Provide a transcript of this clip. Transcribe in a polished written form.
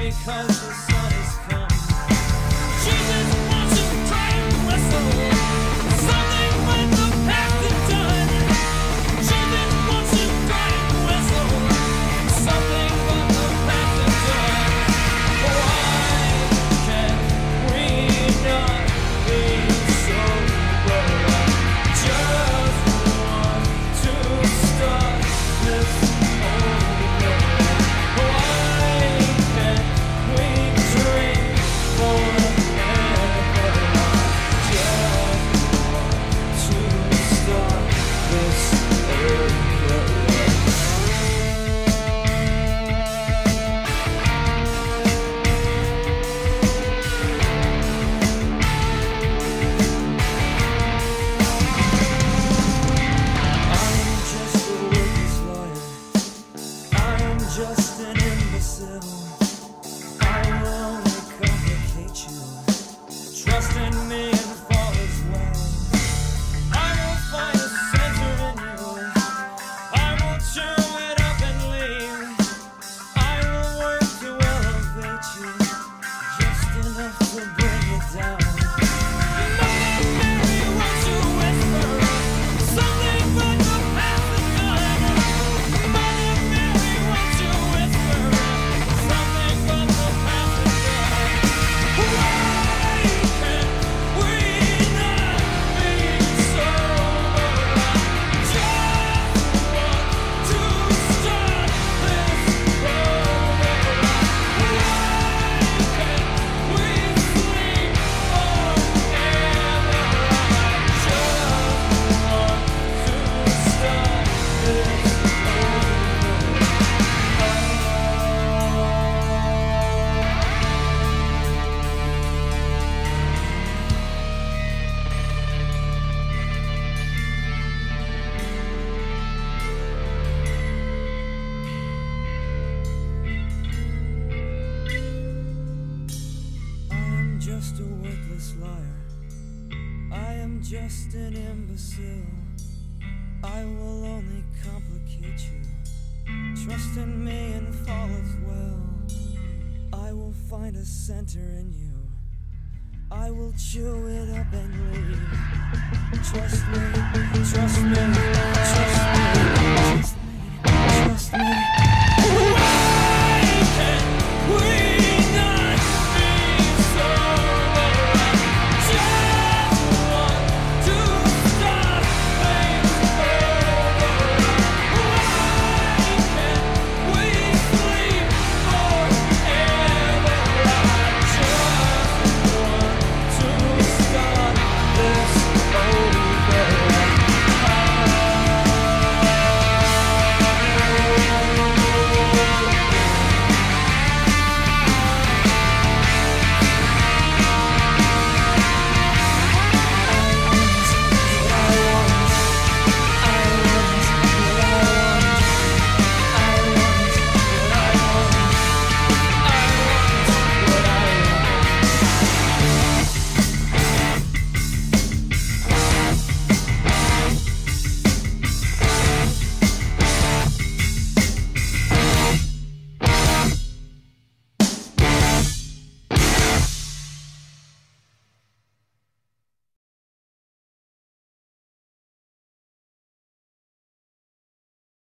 because the sun has come. Jesus wants to try and wrestle something when the past is done. Jesus wants to try and wrestle something when the past is done. Why can't we not be sober? Just want to start this over. Why can't we dream forever? Just want to start this over. I am just an imbecile. I will only complicate you. Trust in me and fall as well. I will find a center in you. I will chew it up and leave. I will work to elevate you, just enough to bring you down. Mother Mary wants to whisper something but the past is done. Mother Mary wants to whisper something but the past is done. Why can't we not be sober? Just want to start this over. Why can't we sleep forever? Just want to start this I am just a worthless liar. I am just an imbecile. I will only complicate you. Trust in me and fall as well. I will find a center in you. I will chew it up and leave. Trust me, trust me, trust me, trust me, trust me.